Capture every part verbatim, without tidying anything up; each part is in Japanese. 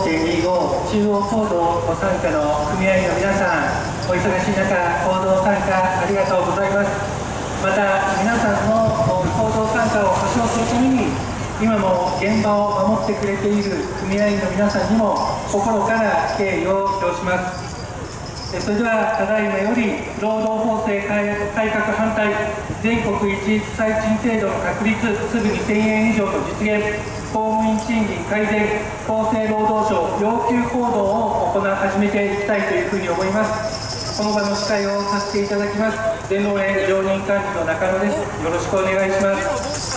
てんにじゅうご 中央行動ご参加の組合員の皆さん、お忙しい中、行動参加ありがとうございます。また、皆さんの行動参加を保障するために、今も現場を守ってくれている組合員の皆さんにも心から敬意を表します。それでは、ただいまより労働法制改革反対、全国一律最賃制度の確立、すぐにせんえん以上の実現、公務員賃金改善、厚生労働省要求行動を行い始めていきたいというふうに思います。この場の司会をさせていただきます、全農連常任幹事の中野です。よろしくお願いします。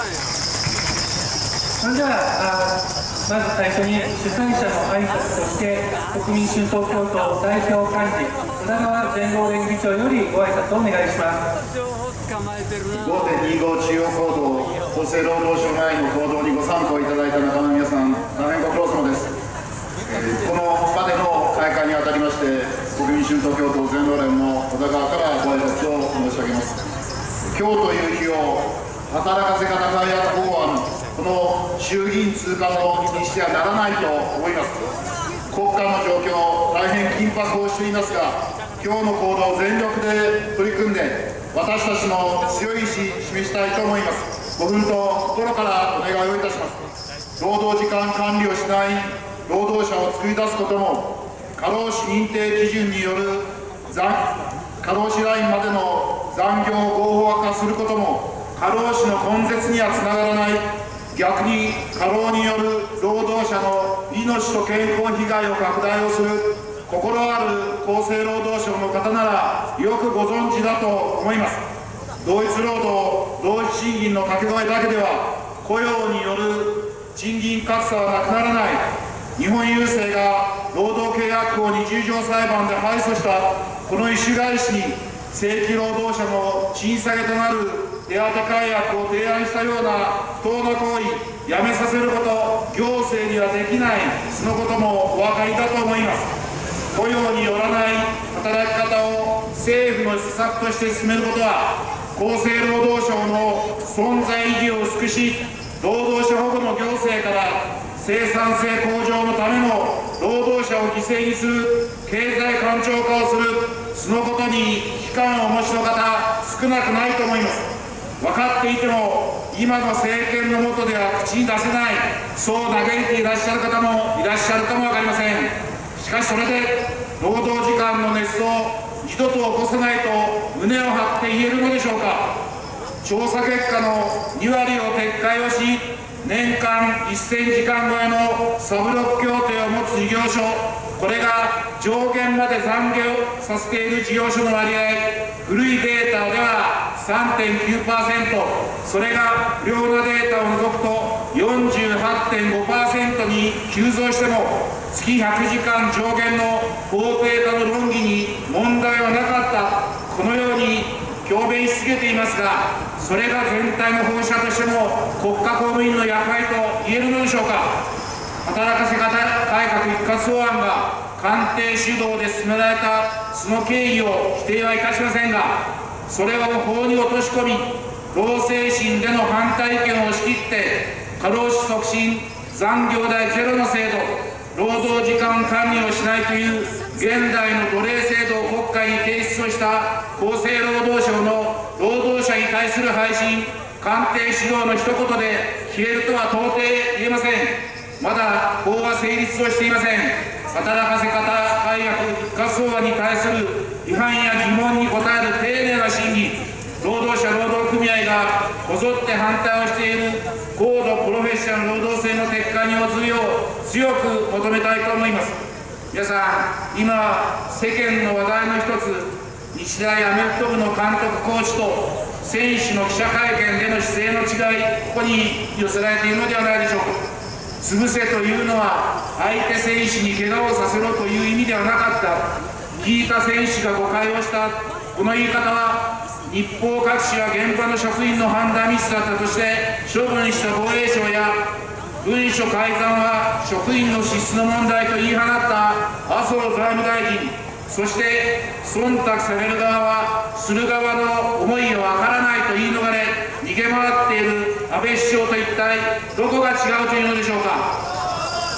それでは、まず最初に主催者の挨拶として、国民春闘共闘代表幹事、宇田川全農連議長よりご挨拶をお願いします。 ごてんにじゅうご 中央行動、厚生労働省内の行動にご参加いただいた仲間の皆さん、大変ご苦労様です。えー、この場での開会にあたりまして、国民春闘共闘全農連の宇田川からご挨拶を申し上げます。今日という日を働かせ方改悪法案、この衆議院通過の日にしてはならないと思います。国家の状況、大変緊迫をしていますが、今日の行動を全力で取り組んで、私たちの強い意志を示したいと思います。ご奮闘、心からお願いをいたします。労働時間管理をしない労働者を作り出すことも、過労死認定基準による過労死ラインまでの残業を合法化することも、過労死の根絶にはつながらない、逆に過労による労働者の命と健康被害を拡大をする心ある厚生労働省の方ならよくご存知だと思います。同一労働同一賃金の掛け声だけでは雇用による賃金格差はなくならない。日本郵政が労働契約法にじゅう条裁判で敗訴したこの意趣返しに正規労働者の賃下げとなる手当改悪を提案したような不当な行為、やめさせること、行政にはできない、そのこともお分かりだと思います。雇用によらない働き方を政府の施策として進めることは、厚生労働省の存在意義を薄くし、労働者保護の行政から生産性向上のための労働者を犠牲にする経済官庁化をする、そのことに危機感をお持ちの方、少なくないと思います。分かっていても、今の政権の下では口に出せない、そう嘆いていらっしゃる方もいらっしゃるかも分かりません。しかしそれで、労働時間の熱を二度と起こさないと胸を張って言えるのでしょうか。調査結果のにわりを撤回をし、年間せんじかん超えのサブロック協定を持つ事業所、これが上限まで残業させている事業所の割合、古いデータでは さんてんきゅうパーセント、それが不良なデータを除くと よんじゅうはちてんごパーセント に急増しても、月ひゃくじかん上限の法定化の論議に問題はなかった、このように強弁し続けていますが、それが全体の放射としても国家公務員の役割と言えるのでしょうか。働かせ方改革一括法案が官邸主導で進められたその経緯を否定はいたしませんが、それを法に落とし込み、労政審での反対意見を押し切って過労死促進、残業代ゼロの制度、労働時間管理をしないという現代の奴隷制度を国会に提出をした厚生労働省の労働者に対する配信、官邸主導の一言で消えるとは到底言えません。まだ法は成立をしていません。働かせ方改革一括法案に対する違反や疑問に答える丁寧な審議、労働者労働組合がこぞって反対をしている高度プロフェッショナル労働制の撤回に応ずるよう強く求めたいと思います。皆さん、今世間の話題の一つ、日大アメフト部の監督コーチと選手の記者会見での姿勢の違い、ここに寄せられているのではないでしょうか。潰せというのは相手選手に怪我をさせろという意味ではなかった。聞いた選手が誤解をした。この言い方は日報各紙は現場の職員の判断ミスだったとして処分した防衛省や、文書改ざんは職員の資質の問題と言い放った麻生財務大臣、そして忖度される側はする側の思いをわからないと言い逃れ逃げ回っている安倍首相と一体どこが違うというのでしょうか。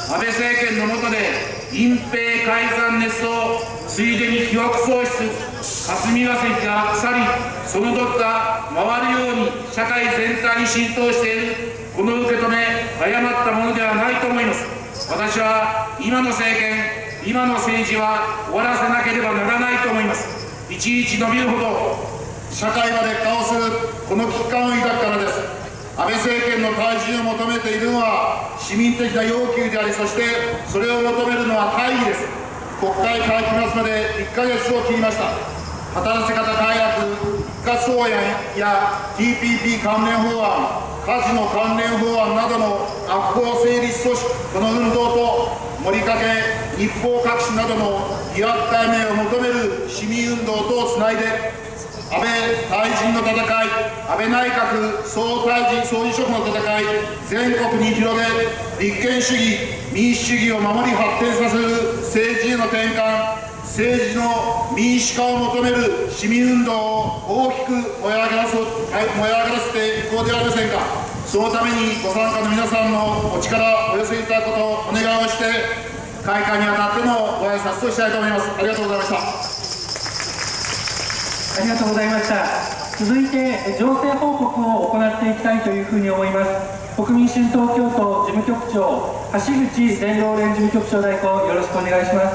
安倍政権の下で隠蔽改ざん熱とついでに記憶喪失、霞が関が腐りそのどった回るように社会全体に浸透しているこの受け止め、誤ったものではないと思います。私は今の政権、今の政治は終わらせなければならないと思います。いちいち伸びるほど社会が劣化をするこの危機感を抱くからです。安倍政権の退陣を求めているのは市民的な要求であり、そしてそれを求めるのは大義です。国会会期末までいっかげつを切りました。働き方改悪、一括法案や ティーピーピー 関連法案、カジノ関連法案などの悪法成立阻止、この運動と盛りかけ、日報隠しなどの疑惑解明を求める市民運動とをつないで、安倍退陣の戦い、安倍内閣総退陣総辞職の戦い、全国に広げ、立憲主義、民主主義を守り発展させる政治への転換、政治の民主化を求める市民運動を大きく燃え上がらせ、燃え上がらせていこうではありませんか。そのためにご参加の皆さんのお力をお寄せいただくことをお願いをして、開会にあたってのご挨拶としたいと思います。ありがとうございました。 ありがとうございました。続いて情勢報告を行っていきたいというふうに思います。国民新東京都事務局長、橋口全労連事務局長代行、よろしくお願いします。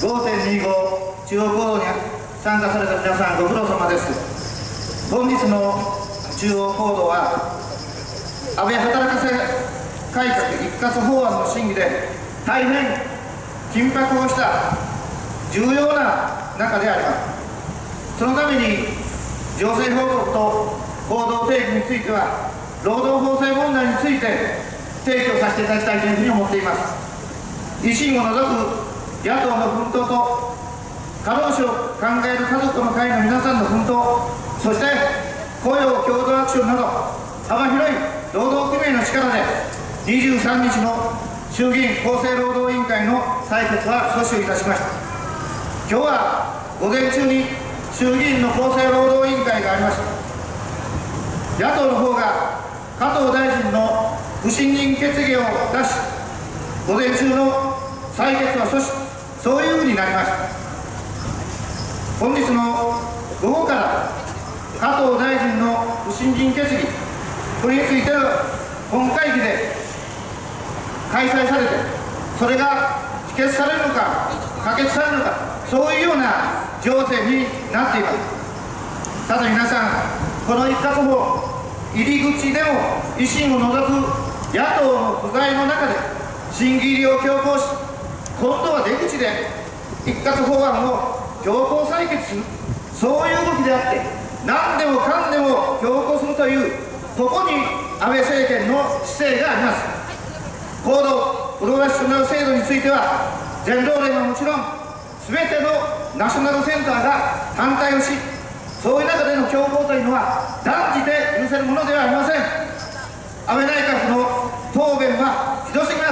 ごてんにじゅうご 中央行動に参加された皆さん、ご苦労様です。本日の中央行動は、安倍働かせ改革一括法案の審議で大変緊迫をした重要な中であります。そのために情勢報告と行動提起については、労働法制問題について提供させていただきたいというふうに思っています。維新を除く野党の奮闘と、過労死を考える家族の会の皆さんの奮闘、そして雇用共同アクションなど幅広い労働組合の力でにじゅうさんにちの衆議院厚生労働委員会の採決は阻止をいたしました。今日は午前中に衆議院の厚生労働委員会がありました。野党の方が加藤大臣の不信任決議を出し、午前中の採決は阻止、そういうふうになりました。本日の午後から加藤大臣の不信任決議、これについての本会議で開催されて、それが否決されるのか可決されるのか、そういうような情勢になっています。さて皆さん、この一括法、入り口でも維新を除く野党の不在の中で審議入りを強行し、今度は出口で一括法案を強行採決する、そういう動きであって、何でもかんでも強行するという、ここに安倍政権の姿勢があります。高度プロフェッショナル制度については、全労連はもちろん、すべてのナショナルセンターが反対をし、そういう中での強行というのは断じて許せるものではありません。安倍内閣の答弁はひどすぎます。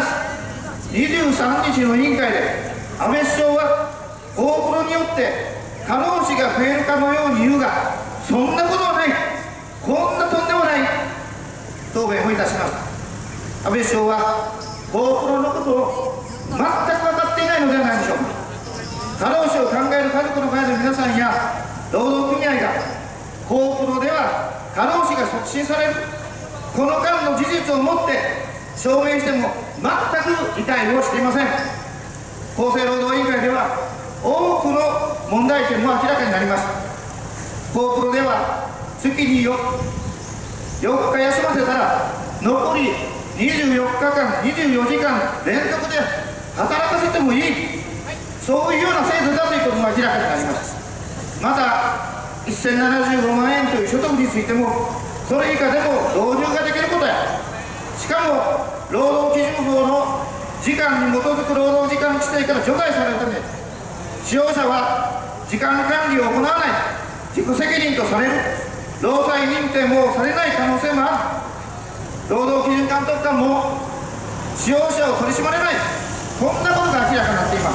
にじゅうさんにちの委員会で安倍首相は大黒によって過労死が増えるかのように言うが、そんなことはない、こんなとんでもない答弁をいたします。安倍首相は大黒のことを全く分かっていないのではないでしょうか。過労死を考える家族の会の皆さんや労働組合が高プロでは過労死が促進される、この間の事実をもって証明しても全く理解をしていません。厚生労働委員会では多くの問題点も明らかになります。高プロでは月に よ, よっか休ませたら残りにじゅうよっかかんにじゅうよじかん連続で働かせてもいい、そういうような制度だということも明らかになります。またせんななじゅうごまんえんという所得についても、それ以下でも導入ができることや、しかも労働基準法の時間に基づく労働時間規定から除外されるため、使用者は時間管理を行わない、自己責任とされる、労災認定もされない可能性もある、労働基準監督官も使用者を取り締まれない、こんなことが明らかになっています。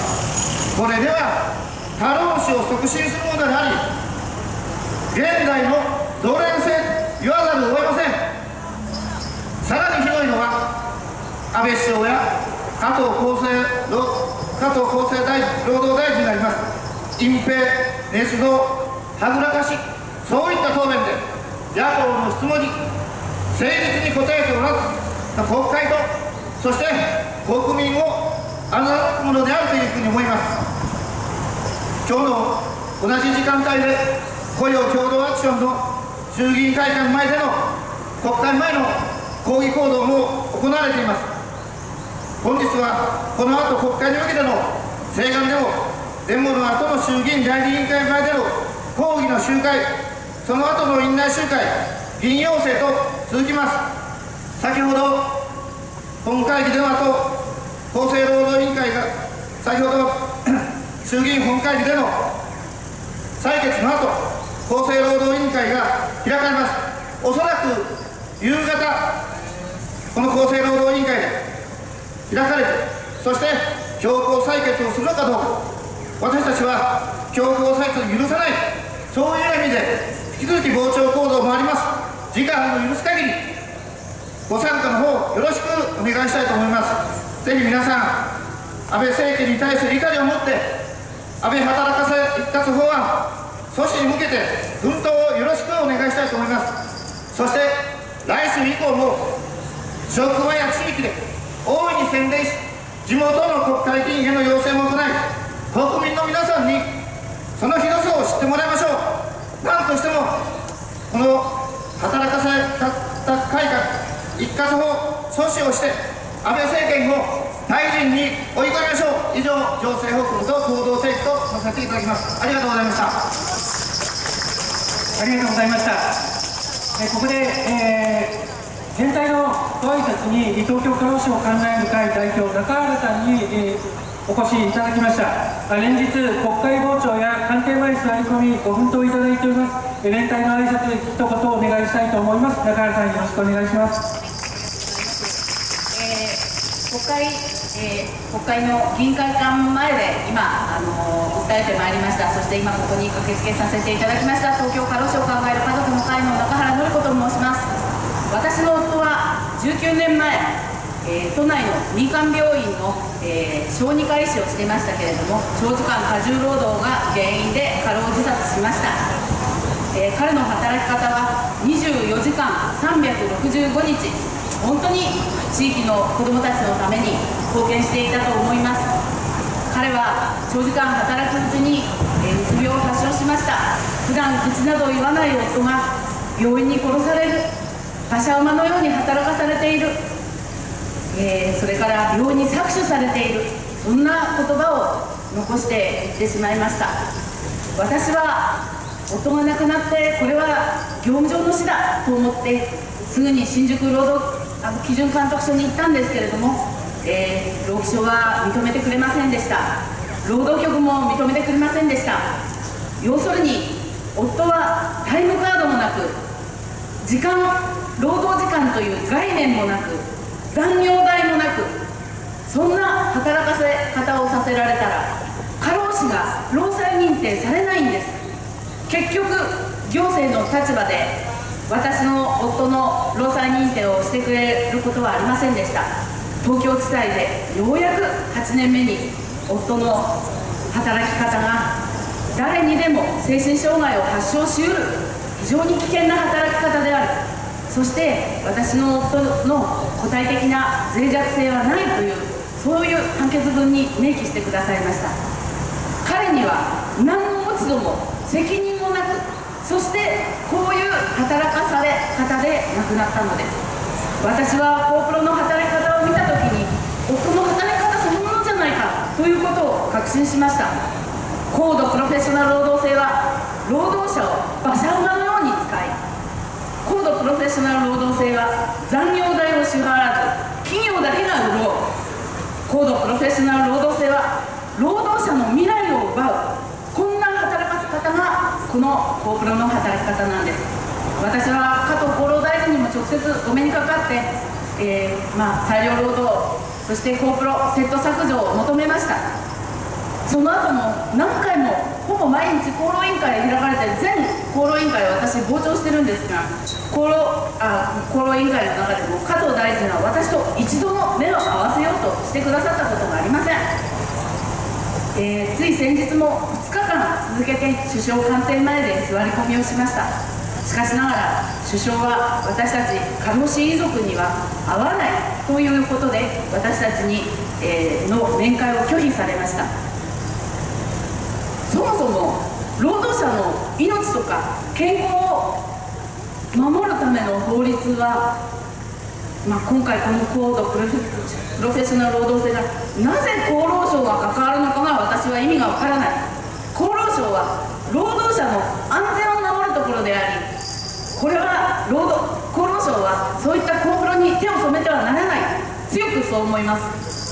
これでは過労死を促進するものであり、現代の奴隷制言わざるを得ません。さらにひどいのは、 安倍首相や加藤厚生加藤厚生大労働大臣であります隠蔽、捏造、はぐらかし、そういった答弁で野党の質問に誠実に答えておらず、国会とそして国民を欺くものであるというふうに思います。今日の同じ時間帯で雇用共同アクションの衆議院会館前での国会前の抗議行動も行われています。本日はこの後国会に向けての請願でもデモの後の衆議院第二委員会前での抗議の集会、その後の院内集会、議員要請と続きます。先ほど本会議での後、厚生労働委員会が先ほど衆議院本会議での採決の後、厚生労働委員会が開かれます。おそらく夕方、この厚生労働委員会で開かれて、そして強行採決をするのかどうか、私たちは強行採決を許さない、そういう意味で引き続き傍聴行動もあります。時間の許す限りご参加の方よろしくお願いしたいと思います。ぜひ皆さん、安倍政権に対する怒りを持って安倍働かせ一括法案阻止に向けて奮闘をよろしくお願いしたいと思います。そして来週以降も職場や地域で大いに宣伝し、地元の国会議員への要請も行い、国民の皆さんにそのひどさを知ってもらいましょう。何としてもこの働かせ方改革一括法阻止をして安倍政権を退陣に追い込みましょう。以上、情勢報告と行動提起とさせていただきます。ありがとうございました。 ありがとうございました。えここで、えー、全体のご挨拶に東京過労死を考える会代表中原さんに、えー、お越しいただきました。連日国会傍聴や官邸前に座り込みご奮闘いただいております。連帯の挨拶で一言お願いしたいと思います。中原さん、よろしくお願いします。 国会、えー、国会の議員会館前で今、あのー、訴えてまいりました。そして今ここに駆けつけさせていただきました東京過労死を考える家族の会の中原典子と申します。私の夫はじゅうきゅうねんまえ、えー、都内の民間病院の、えー、小児科医師をしていましたけれども、長時間過重労働が原因で過労自殺しました。えー、彼の働き方はにじゅうよじかんさんびゃくろくじゅうごにち、本当に地域の子どもたちのために貢献していたと思います。彼は長時間働くうちに、えー、うつ病を発症しました。普段口など言わない夫が病院に殺される、馬車馬のように働かされている、えー、それから病院に搾取されている、そんな言葉を残して言ってしまいました。私は夫が亡くなってこれは業務上の死だと思ってすぐに新宿労働あの基準監督署に行ったんですけれども、えー、労基署は認めてくれませんでした。労働局も認めてくれませんでした。要するに夫はタイムカードもなく、時間労働時間という概念もなく、残業代もなく、そんな働かせ方をさせられたら過労死が労災認定されないんです。結局行政の立場で私の夫の労災認定をしてくれることはありませんでした。東京地裁でようやくはちねんめに夫の働き方が誰にでも精神障害を発症しうる非常に危険な働き方である、そして私の夫の具体的な脆弱性はないという、そういう判決文に明記してくださいました。彼には何の落ち度も責任もなく、そしてこういう働かされ方で亡くなったのです。私はコープロの働き方を見たときに、夫の働き方そのものじゃないかということを確信しました。高度プロフェッショナル労働制は労働者を馬車馬のように使い、高度プロフェッショナル労働制は残業代を支払わず企業だけが潤う。高度プロフェッショナル労働制は労働者の未来を奪う、こんな働かせ方がこのコープロの働き方なんです。私は加藤厚労大臣にも直接お目にかかって、えーまあ、裁量労働、そしてコープロセット削除を求めました。その後も何回もほぼ毎日厚労委員会で開かれている全厚労委員会を私傍聴してるんですが、厚労あ厚労委員会の中でも加藤大臣は私と一度も目を合わせようとしてくださったことがありません。えー、つい先日もふつかかん続けて首相官邸前で座り込みをしました。しかしながら首相は私たち過労死遺族には会わないということで私たちに、えー、の面会を拒否されました。そもそも労働者の命とか健康を守るための法律は、まあ、今回この高度プロフェッショナル労働制がなぜ厚労省が関わるのかが私は意味がわからない。厚労省は労働者の安全を守るところであり、これは労働厚労省はそういった高プロに手を染めてはならない、強くそう思います。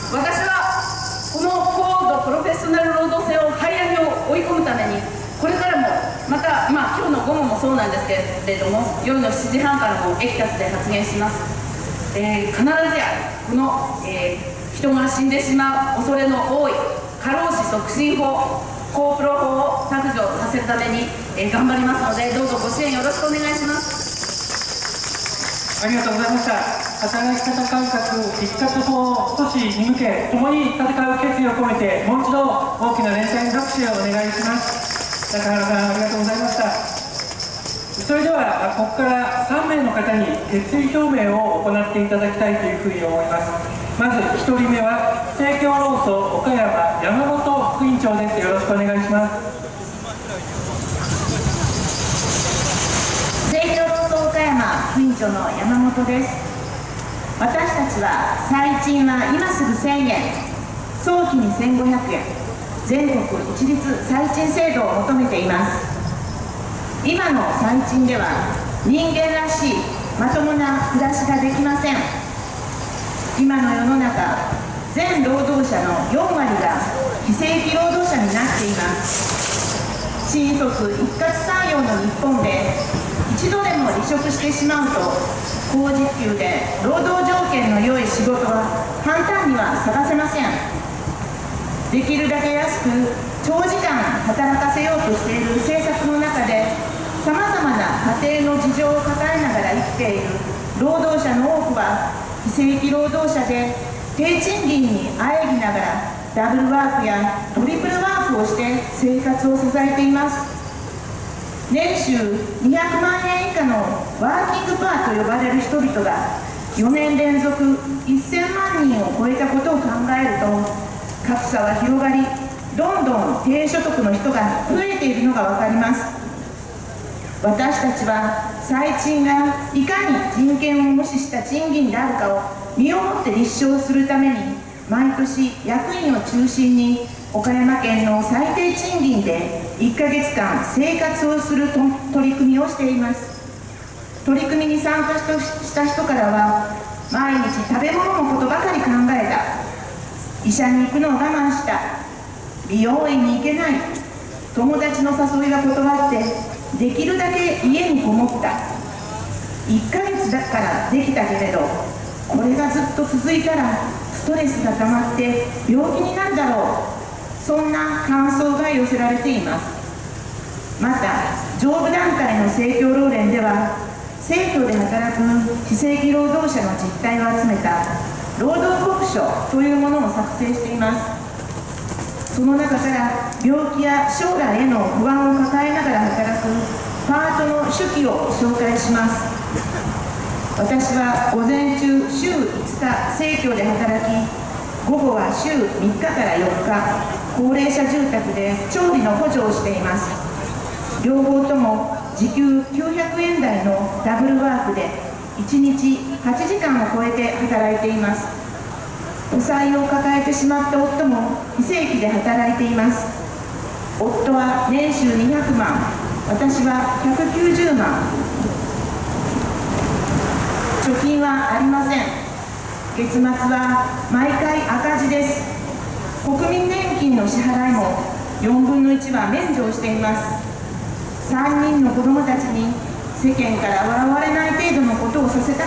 私はこの高度プロフェッショナル労働制を這い上げを追い込むために、これからもまた、まあ、今日の午後もそうなんですけれども、夜のしちじはんからもエキタスで発言します。えー、必ずやこの、えー、人が死んでしまう恐れの多い過労死促進法、高プロ法を削除させるために、えー、頑張りますので、どうぞご支援よろしくお願いします。 ありがとうございました。働き方改革復活法阻止に向け、共に戦う決意を込めて、もう一度大きな連帯の拍手をお願いします。中原さん、ありがとうございました。それでは、ここからさんめいの方に決意表明を行っていただきたいというふうに思います。まずひとりめは、生協労組岡山山本副委員長です。よろしくお願いします。 生協労組岡山副委員長の山本です。私たちは最賃は今すぐせんえん、早期にせんごひゃくえん、全国一律最賃制度を求めています。今の最賃では人間らしいまともな暮らしができません。今の世の中、全労働者のよんわりが非正規労働者になっています。新卒一括採用の日本で一度でも離職してしまうと、高時給で労働条件の良い仕事は簡単には探せません。できるだけ安く長時間働かせようとしている政策の中で、さまざまな家庭の事情を抱えながら生きている労働者の多くは非正規労働者で、低賃金にあえぎながらダブルワークやトリプルワークをして生活を支えています。年収にひゃくまんえん以下のワーキングパーと呼ばれる人々がよねん連続せんまんにんを超えたことを考えると、格差は広がり、どんどん低所得の人が増えているのが分かります。私たちは最賃がいかに人権を無視した賃金であるかを身をもって立証するために、毎年役員を中心に岡山県の最低賃金でいっかげつかん生活をする取り組みをしています。取り組みに参加した人からは、毎日食べ物のことばかり考えた、医者に行くのを我慢した、美容院に行けない、友達の誘いが断ってできるだけ家にこもった、いっかげつだからできたけれど、これがずっと続いたらストレスがたまって病気になるだろう、そんな感想が寄せられています。また上部団体の生協労連では、生協で働く非正規労働者の実態を集めた労働告書というものを作成しています。その中から病気や将来への不安を抱えながら働くパートの手記を紹介します。私は午前中週いつか生協で働き、午後は週みっかからよっか高齢者住宅で調理の補助をしています。両方とも時給きゅうひゃくえん台のダブルワークでいちにちはちじかんを超えて働いています。負債を抱えてしまった夫も非正規で働いています。夫は年収にひゃくまん、私はひゃくきゅうじゅうまん。貯金はありません。月末は毎回赤字です。国民年金の支払いもよんぶんのいちは免除をしています。さんにんの子どもたちに世間から笑われない程度のことをさせたかった。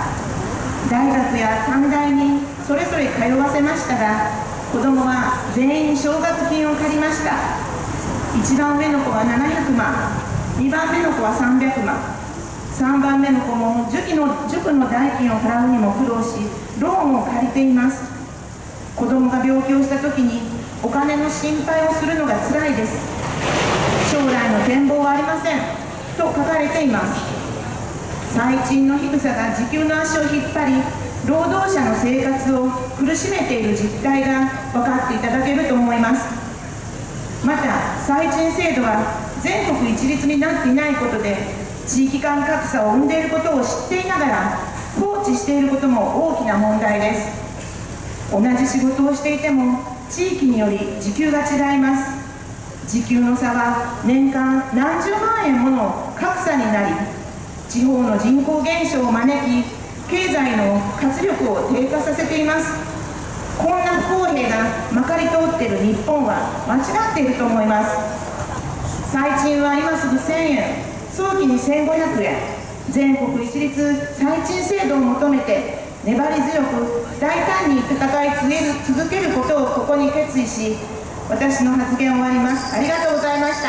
大学や短大にそれぞれ通わせましたが、子どもは全員奨学金を借りました。 いちばんめの子はななひゃくまん、にばんめの子はさんびゃくまん、さんばんめの子も塾の塾の代金を払うにも苦労し、ローンを借りています。子供が病気をしたときにお金の心配をするのがつらいです。将来の展望はありませんと書かれています。最賃の低さが時給の足を引っ張り、労働者の生活を苦しめている実態が分かっていただけると思います。また最賃制度は全国一律になっていないことで、地域間格差を生んでいることを知っていながら放置していることも大きな問題です。同じ仕事をしていても地域により時給が違います。時給の差は年間何十万円もの格差になり、地方の人口減少を招き、経済の活力を低下させています。こんな不公平がまかり通っている日本は間違っていると思います。最賃は今すぐせんえん、早期にせんごひゃくえん、全国一律最賃制度を求めて粘り強く大胆に戦い続けることをここに決意し、私の発言を終わります。ありがとうございました。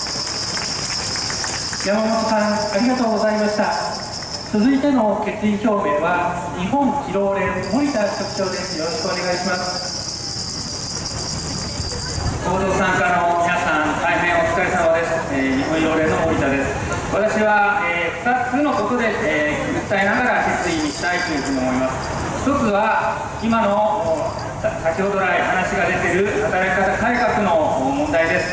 山本さん、ありがとうございました。続いての決意表明は日本疲労連森田局長です。よろしくお願いします。 行動参加の皆さん、大変お疲れ様です。えー、日本疲労連の森田です。私は、えー、ふたつのことで、えー、訴えながら決意にしたいというふうに思います。ひとつは今の先ほど来話が出ている働き方改革の問題です。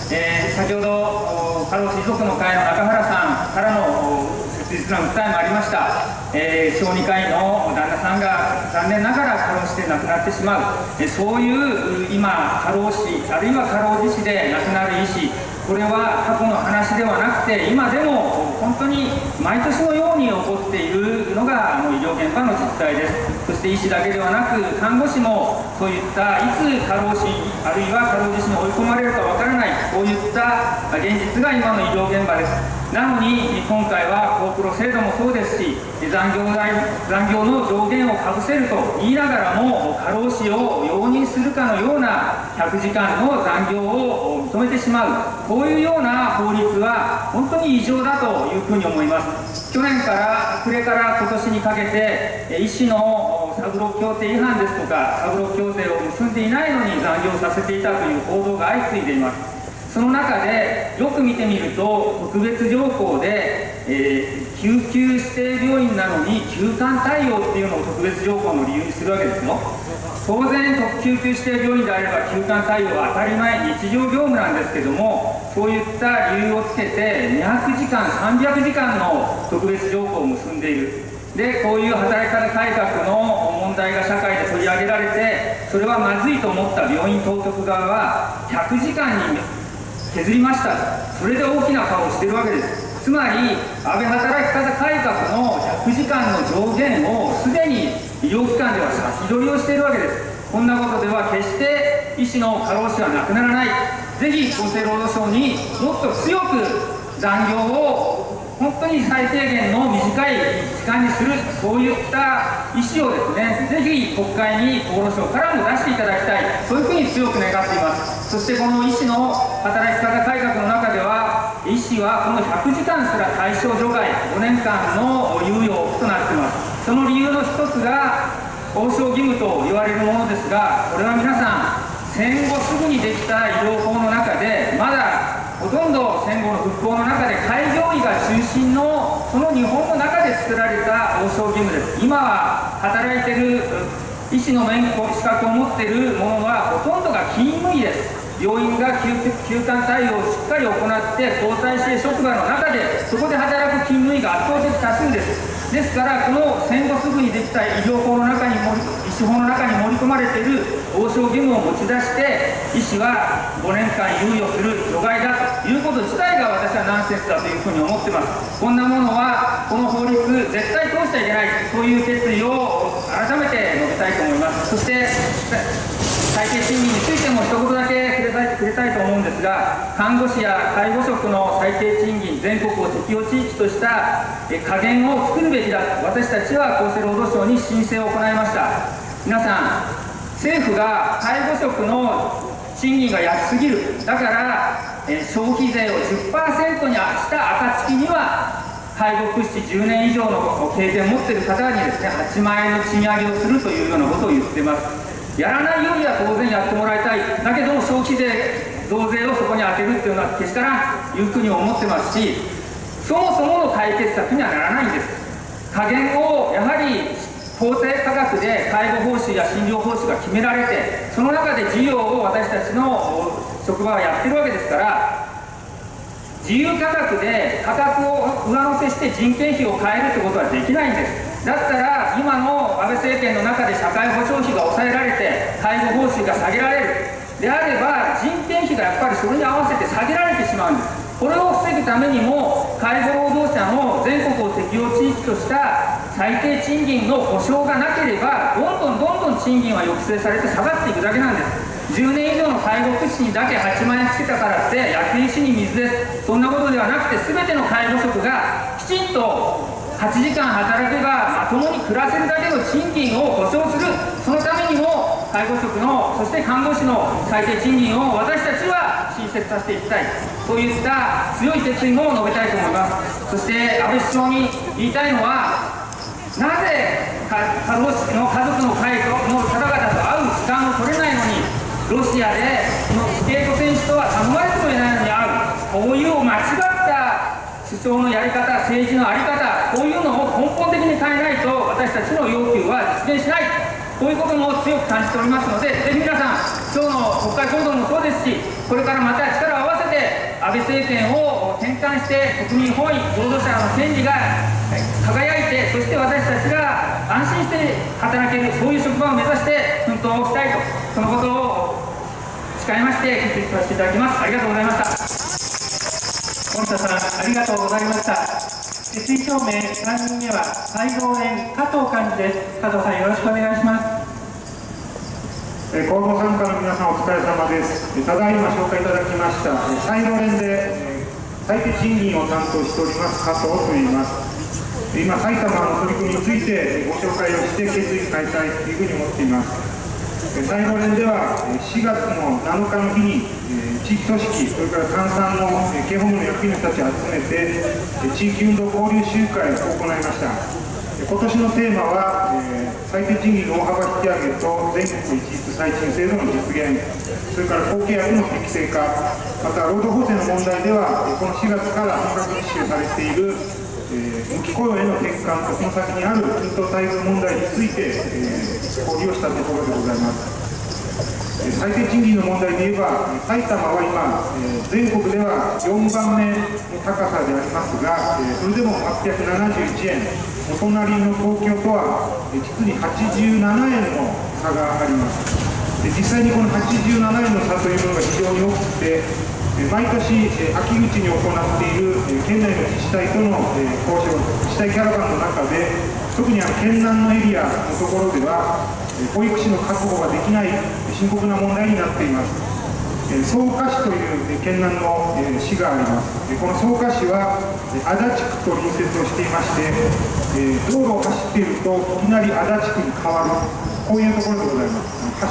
えー、先ほど過労死遺族の会の中原さんからの切実な訴えもありました。えー、小児科医の旦那さんが残念ながら過労死で亡くなってしまう、えー、そういう今過労死あるいは過労自死で亡くなる医師、これは過去の話ではなくて今でも本当に毎年のように起こっているのがあの医療現場の実態です。そして医師だけではなく看護師もそういったいつ過労死あるいは過労自死に追い込まれるかわからない、こういった現実が今の医療現場です。なのに今回は高プロ制度もそうですし、残業代残業の上限をかぶせると言いながらも過労死を容認するかのようなひゃくじかんの残業を認めてしまう、こういうような法律は本当に異常だというふうに思います。去年から暮れから今年にかけて医師のサブロック協定違反ですとかサブロック協定を結んでいないのに残業させていたという報道が相次いでいます。その中でよく見てみると特別条項で、えー、救急指定病院なのに急患対応っていうのを特別条項の理由にするわけですよ。当然救急指定病院であれば急患対応は当たり前日常業務なんですけども、そういった理由をつけてにひゃくじかんさんびゃくじかんの特別条項を結んでいる。でこういう働き方改革の問題が社会で取り上げられて、それはまずいと思った病院当局側はひゃくじかんに削りました、それで大きな顔をしているわけです。つまり安倍働き方改革のひゃくじかんの上限をすでに医療機関では先取りをしているわけです。こんなことでは決して医師の過労死はなくならない。ぜひ厚生労働省にもっと強く残業を本当に最低限の短い時間にする、そういった意思をですね、ぜひ国会に厚労省からも出していただきたい、そういうふうに強く願っています。そしてこの医師の働き方改革の中では、医師はこのひゃくじかんすら対象除外、ごねんかんの猶予となっています。その理由の一つが応召義務と言われるものですが、これは皆さん戦後すぐにできた医療法の中でまだほとんど戦後の復興の中で開業医が中心のその日本の中で作られた応召義務です。今は働いている医師の免許資格を持っているものはほとんどが勤務医です。病院が休館対応をしっかり行って交代して職場の中でそこで働く勤務医が圧倒的多数です。ですからこの戦後すぐにできた医療法の中にも医師法の中に盛り込まれている応召義務を持ち出して医師はごねんかん猶予する除外だということ自体が私はナンセンスだというふうに思ってます。こんなものはこの法律絶対通しちゃいけない、そういう決意を改めて述べたいと思います。そして最低賃金についても一言だけ触れたい、触れたいと思うんですが、看護師や介護職の最低賃金全国を適用地域とした下限を作るべきだと私たちは厚生労働省に申請を行いました。皆さん、政府が介護職の賃金が安すぎる、だからえー、消費税を じゅっパーセント にした暁には、介護福祉じゅうねん以上の経験を持っている方にですね、はちまんえんの賃上げをするというようなことを言っています。やらないよりは当然やってもらいたい、だけども消費税、増税をそこに当てるっていうのはけしからんというふうに思ってますし、そもそもの解決策にはならないんです。加減をやはり法定価格で介護報酬や診療報酬が決められて、その中で事業を私たちの職場はやってるわけですから、自由価格で価格を上乗せして人件費を変えるってことはできないんです。だったら今の安倍政権の中で社会保障費が抑えられて介護報酬が下げられるであれば、人件費がやっぱりそれに合わせて下げられてしまうんです。これを防ぐためにも、介護労働者の全国を適用地域とした最低賃金の保障がなければ、どんどんどんどん賃金は抑制されて下がっていくだけなんです。じゅうねん以上の介護福祉にだけはちまんえんつけたからって焼き石に水です。そんなことではなくて、全ての介護職がきちんとはちじかん働けばまともに暮らせるだけの賃金を保障する、そのためにも介護職の、そして看護師の最低賃金を私たちは新設させていきたい、そういった強い決意も述べたいと思います。そして安倍首相に言いたいのは、なぜ過労死の家族の会の方々と会う時間を取れないのに、ロシアでそのスケート選手とは頼まれてもいないのに会う、こういう間違った首相のやり方、政治の在り方、こういうのを根本的に変えないと私たちの要求は実現しない、こういうことも強く感じておりますので、ぜひ皆さん、今日の国会行動もそうですし、これからまた力を合わせて安倍政権を転換して国民本位、労働者の権利が輝いて、そして私たちが安心して働ける、そういう職場を目指して奮闘をしたいと、そのことを誓いまして決意させていただきます。ありがとうございました。 森田さん、ありがとうございました。決意表明さんにんめは裁労連加藤幹事です。加藤さん、よろしくお願いします。 え行動参加の皆さん、お疲れ様です。ただいま紹介いただきました裁労連で最低賃金を担当しております加藤といいます。今、埼玉の取り組みについてご紹介をして決意開催というふうに思っています。裁労連ではしがつのなのかの日に地域組織、それから関産の県本部の役員の人たちを集めて地域運動交流集会を行いました。今年のテーマは最低賃金の大幅引き上げと全国一律最賃制度の実現、それから後継薬の適正化、また労働法制の問題ではこのしがつから本格実施されているえー、無期雇用への転換とその先にある均等待遇問題について、えー、交流をしたところでございます。えー、最低賃金の問題で言えば、埼玉は今、えー、全国ではよんばんめの高さでありますが、えー、それでもはっぴゃくななじゅういちえん、お隣の東京とは、えー、実にはちじゅうななえんの差があります。で実際にこのはちじゅうななえんの差というものが非常に大きくて、毎年、秋口に行っている県内の自治体との交渉、自治体キャラバンの中で、特にあの県南のエリアのところでは、保育士の確保ができない深刻な問題になっています。草加市という県南の市があります。この草加市は足立区と隣接をしていまして、道路を走っているといきなり足立区に変わる、こういうところでございます。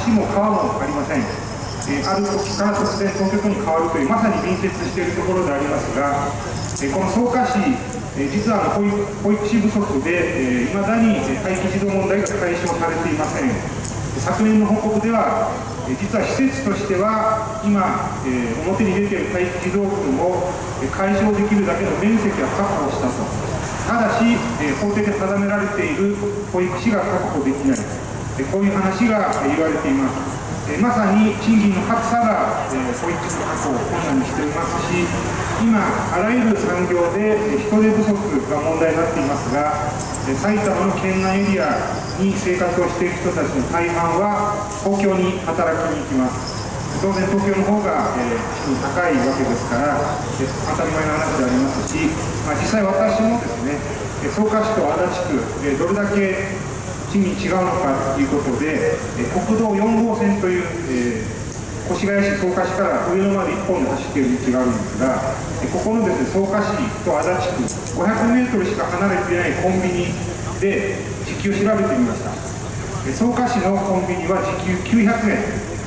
橋も川もありません。えー、ある時から突然東京都に変わるというまさに隣接しているところでありますが、えー、この草加市、えー、実は保育、保育士不足でいま、えー、だに待機児童問題が解消されていません。昨年の報告では、えー、実は施設としては今、えー、表に出ている待機児童群を解消できるだけの面積は確保したと。ただし、えー、法定で定められている保育士が確保できない、えー、こういう話が言われています。えまさに賃金の格差が、えー、保育士の確保を困難にしておりますし、今、あらゆる産業で、えー、人手不足が問題になっていますが、えー、埼玉の県内エリアに生活をしている人たちの大半は東京に働きに行きます。当然、東京の方が、えー、低高いわけですから、えー、当たり前の話でありますし、まあ、実際私もですね、草加市と足立区、えー、どれだけ賃金違うのかということで、え国道よんごうせんという、えー、越谷市、草加市から上野までいっぽんで走っている道があるんですが、えここのですね、草加市と足立区、ごひゃくメートルしか離れていないコンビニで時給を調べてみました。え草加市のコンビニは時給きゅうひゃくえん、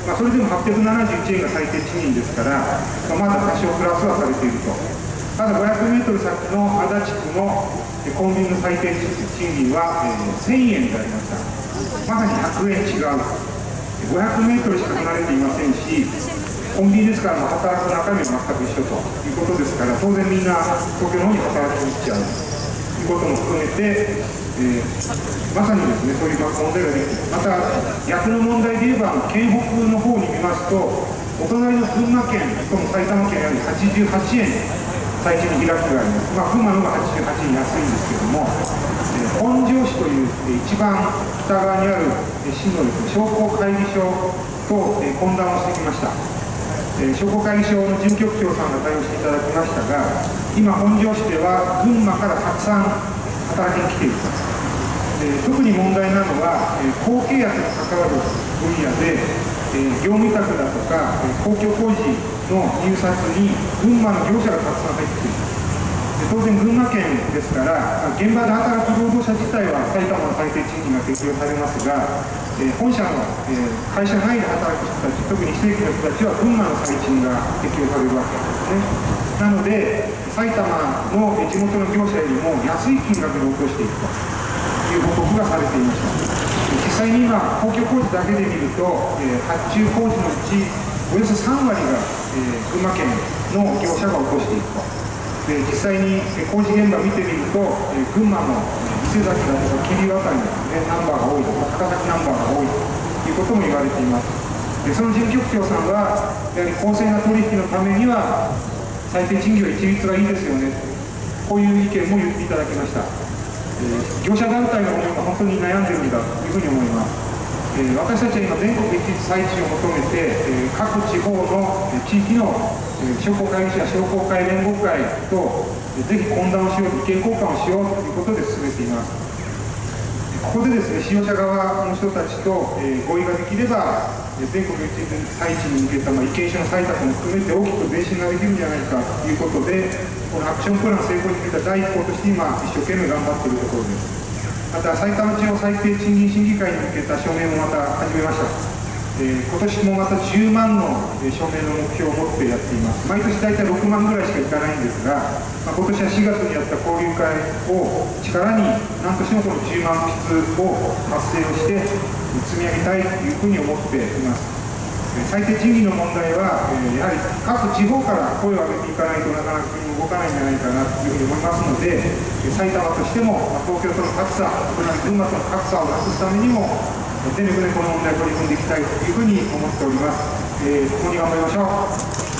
まあ、それでもはっぴゃくななじゅういちえんが最低賃金ですから、まあ、まだ多少プラスはされていると。ただごひゃくメートル先の足立区のコンビニの最低賃金は、えー、せんえんでありました。まさにひゃくえん違う。ごひゃくメートルしか離れていませんし、コンビニですから、働く中身は全く一緒ということですから、当然みんな東京の方に働きに行っちゃうということも含めて、えー、まさにですね、そういう問題ができている。また、逆の問題で言えば、県北の方に見ますと、お隣の群馬県、しかも埼玉県よりはちじゅうはちえん、最近の開きがあります。まあ、群馬の方がはちじゅうはちえん安いんですけども、えー、本庄市という、えー、一番北側にある、えー、市のですね、商工会議所と、えー、懇談をしてきました。えー、商工会議所の事務局長さんが対応していただきましたが、今、本庄市では群馬からたくさん働きに来ていると。えー、特に問題なのは、えー、公契約に関わる分野で、えー、業務委託だとか、えー、公共工事の入札に群馬の業者がたくさん入ってくる。当然、群馬県ですから、現場で働く労働者自体は埼玉の最低賃金が適用されますが、えー、本社の、えー、会社内で働く人たち、特に非正規の人たちは群馬の最賃が適用されるわけですね。なので、埼玉の地元の業者よりも安い金額で落としていくという報告がされていました。実際に今、公共工事だけで見ると、えー、発注工事のうち、およそさんわりが、えー、群馬県の業者が落としていくと。で実際に工事現場見てみると、えー、群馬の伊勢崎だとか桐生あたりの、ね、ナンバーが多いとか、高崎ナンバーが多いということも言われています。でその事務局長さんは、やはり公正な取引のためには、最低賃金は一律がいいですよね、こういう意見も言っていただきました。えー、業者団体の思いが本当に悩んでいるんだというふうに思います。えー、私たちは今、全国一律最賃を求めて、えー、各地方の、えー、地域の、えー、商工会議所や商工会連合会と、えー、ぜひ懇談をしよう、意見交換をしようということで進めています。ここでですね、使用者側の人たちと、えー、合意ができれば、えー、全国一律最賃に向けた、まあ、意見書の採択も含めて大きく前進ができるんじゃないかということで、このアクションプラン成功に向けた第一歩として今、一生懸命頑張っているところです。また埼玉地方最低賃金審議会に向けた署名もまた始めました。えー、今年もまたじゅうまんの署名の目標を持ってやっています。毎年大体ろくまんぐらいしかいかないんですが、まあ、今年はしがつにやった交流会を力に、なんとしてもこのじゅうまん筆を達成をして積み上げたいというふうに思っています。最低賃金の問題は、えー、やはり各地方から声を上げていかないとなかなか国も動かないんじゃないかなというふうに思いますので、埼玉としても、まあ、東京との格差、特に群馬との格差をなくすためにも、全力でこの問題を取り組んでいきたいというふうに思っております。えー、共に頑張りましょう。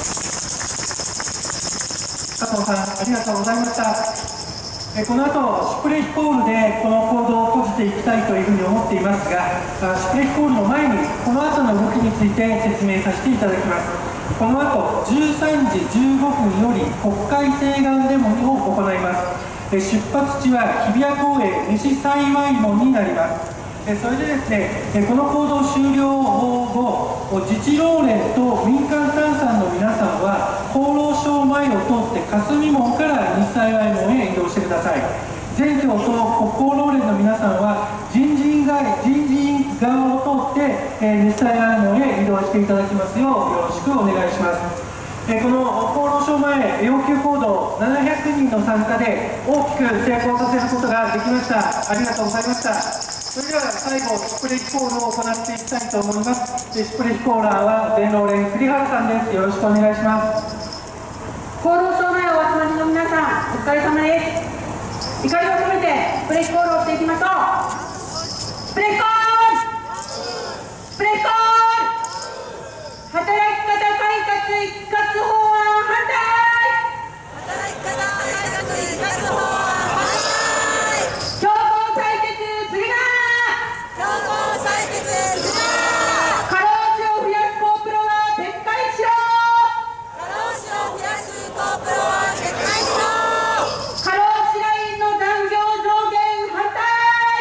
加藤さん、ありがとうございました。この後、シュプレヒコールでこの行動を閉じていきたいというふうに思っていますが、シュプレヒコールの前に、この後の動きについて説明させていただきます。この後、じゅうさんじじゅうごふんより国会請願デモを行います。出発地は日比谷公園西幸門になります。それでですね、この行動終了後、自治労連と民間単産の皆さんは、厚労省前を通って霞門から西幸門へ移動してください。全庁と国交労連の皆さんは、人事院側を通って、西幸門へ移動していただきますよう、よろしくお願いします。この厚労省前要求行動、ななひゃくにんの参加で大きく成功させることができました。ありがとうございました。それでは最後、シュプレヒコールを行っていきたいと思います。シュプレヒコーラーは全労連栗原さんです。よろしくお願いします。 厚労省前お集まりの皆さん、お疲れ様です。怒りを込めてシュプレヒコールをしていきましょう。シュプレヒコールシュプレヒコール働き方改革一括法案反対。働き方改革一括法案反対。強行採決するな。強行採決するな。過労死を増やすコープロは撤回しろ。過労死を増やすコープロは撤回しろ。過労死ラインの残業上限反対。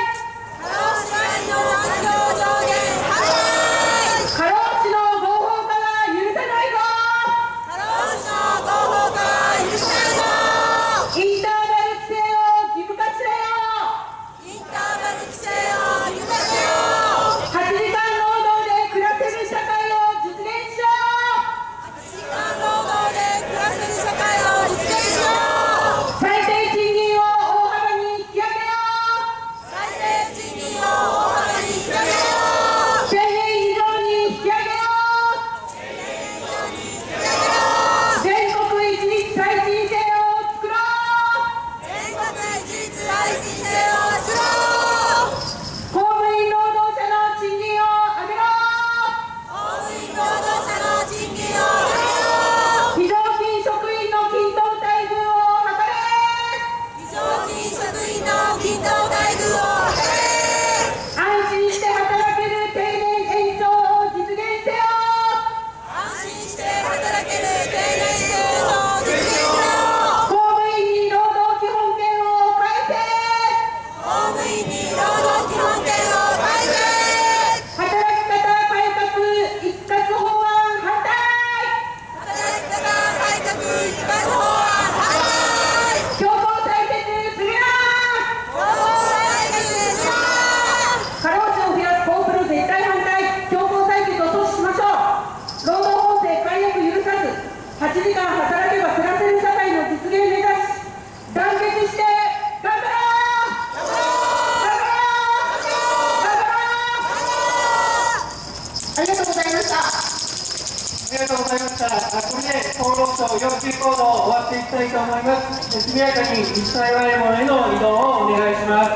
りがとうございました。これで厚労省要求行動を終わっていきたいと思います。速やかに自治体ワイモンへの移動をお願いします。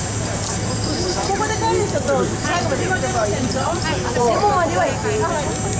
ここで帰る人と最後まで行くとこはいいでしょ。はい、でもまでは行く。